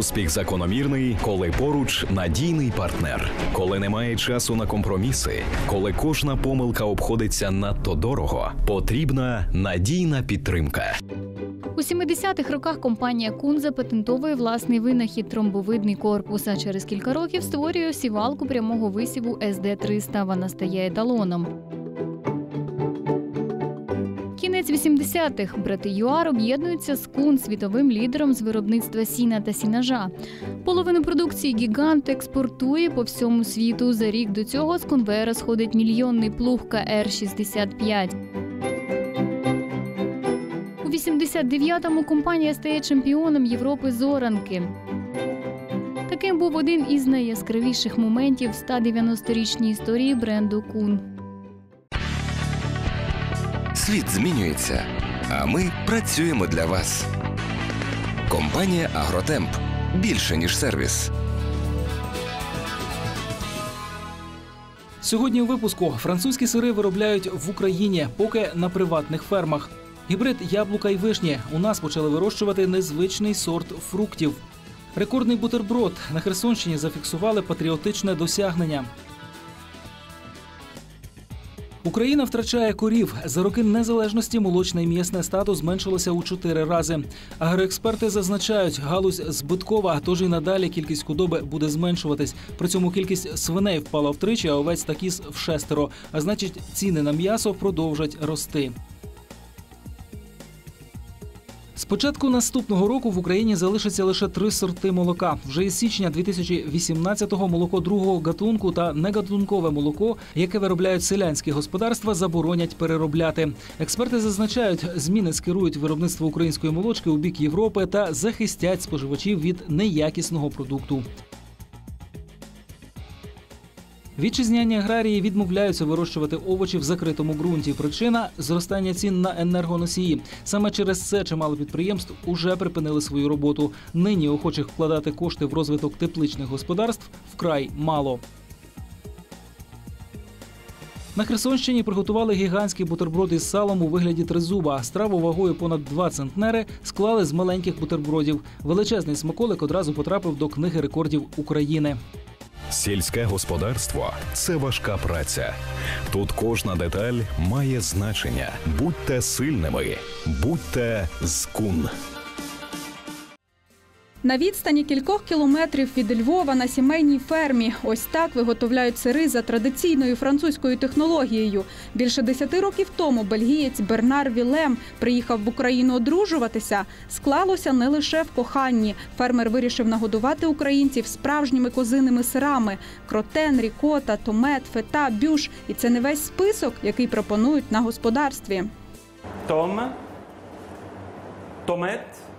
Успіх закономірний, коли поруч надійний партнер. Коли немає часу на компроміси, коли кожна помилка обходиться надто дорого, потрібна надійна підтримка. У 70-х роках компанія Кун запатентовує власний винахід – тромбовидний корпус, а через кілька років створює сівалку прямого висіву СД-300. Вона стає еталоном. Кінець 80-х. Брати ЮАР об'єднуються з Кун, світовим лідером з виробництва сіна та сінажа. Половину продукції гігант експортує по всьому світу. За рік до цього з конвейера сходить мільйонний плуг КР-65. У 89-му компанія стає чемпіоном Європи з оранки. Таким був один із найяскравіших моментів в 190-річній історії бренду Кун. Світ змінюється, а ми працюємо для вас. Компанія «Агротемп» – більше, ніж сервіс. Сьогодні у випуску. Французькі сири виробляють в Україні, поки на приватних фермах. Гібрид яблука і вишні. У нас почали вирощувати незвичний сорт фруктів. Рекордний бутерброд. На Херсонщині зафіксували патріотичне досягнення. Україна втрачає корів. За роки незалежності молочне і м'ясне стадо зменшилося у 4 рази. Агроексперти зазначають, галузь збиткова, тож і надалі кількість худоби буде зменшуватись. При цьому кількість свиней впала втричі, а овець та кіз – в6. А значить, ціни на м'ясо продовжать рости. З початку наступного року в Україні залишиться лише 3 сорти молока. Вже із січня 2018-го молоко другого гатунку та негатункове молоко, яке виробляють селянські господарства, заборонять переробляти. Експерти зазначають, зміни скерують виробництво української молочки у бік Європи та захистять споживачів від неякісного продукту. Вітчизняні аграрії відмовляються вирощувати овочі в закритому ґрунті. Причина – зростання цін на енергоносії. Саме через це чимало підприємств уже припинили свою роботу. Нині охочих вкладати кошти в розвиток тепличних господарств вкрай мало. На Херсонщині приготували гігантський бутерброд із салом у вигляді тризуба. Страву вагою понад 2 центнери склали з маленьких бутербродів. Величезний смаколик одразу потрапив до книги рекордів України. Сільське господарство – це важка праця. Тут кожна деталь має значення. Будьте сильними, будьте з Кун. На відстані кількох кілометрів від Львова на сімейній фермі. Ось так виготовляють сири за традиційною французькою технологією. Більше 10 років тому бельгієць Бернар Вілем приїхав в Україну одружуватися. Склалося не лише в коханні. Фермер вирішив нагодувати українців справжніми козиними сирами – кротен, рікота, томет, фета, бюш. І це не весь список, який пропонують на господарстві. Томет,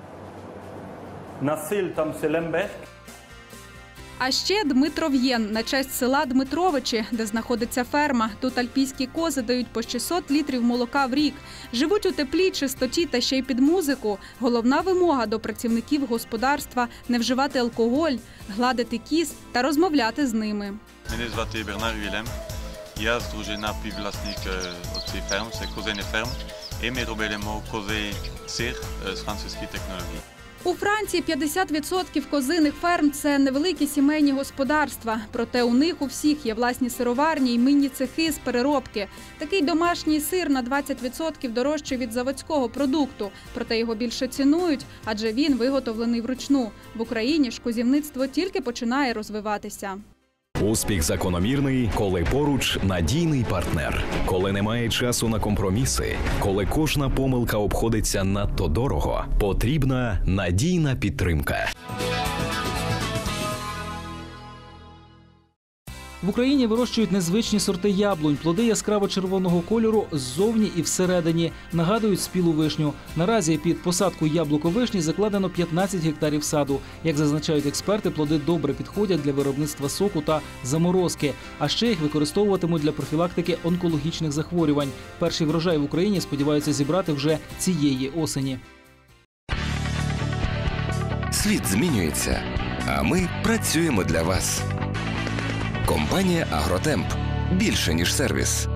насиль там Селемберг. А ще Дмитров'єн на честь села Дмитровичі, де знаходиться ферма. Тут альпійські кози дають по 600 літрів молока в рік. Живуть у теплі, чистоті та ще й під музику. Головна вимога до працівників господарства – не вживати алкоголь, гладити кіз та розмовляти з ними. Мене звати Бернар Вілем. Я з дружина співвласник цієї ферми, це козиний ферм. І ми робимо козий сир з французької технології. У Франції 50% козиних ферм – це невеликі сімейні господарства. Проте у них у всіх є власні сироварні й мінні цехи з переробки. Такий домашній сир на 20% дорожчий від заводського продукту. Проте його більше цінують, адже він виготовлений вручну. В Україні ж козівництво тільки починає розвиватися. Успіх закономірний, коли поруч надійний партнер. Коли немає часу на компроміси, коли кожна помилка обходиться надто дорого, потрібна надійна підтримка. В Україні вирощують незвичні сорти яблунь. Плоди яскраво-червоного кольору ззовні і всередині. Нагадують спілу вишню. Наразі під посадку яблуко-вишні закладено 15 гектарів саду. Як зазначають експерти, плоди добре підходять для виробництва соку та заморозки. А ще їх використовуватимуть для профілактики онкологічних захворювань. Перший врожай в Україні сподіваються зібрати вже цієї осені. Світ змінюється, а ми працюємо для вас. Компанія «Агротемп» – більше, ніж сервіс.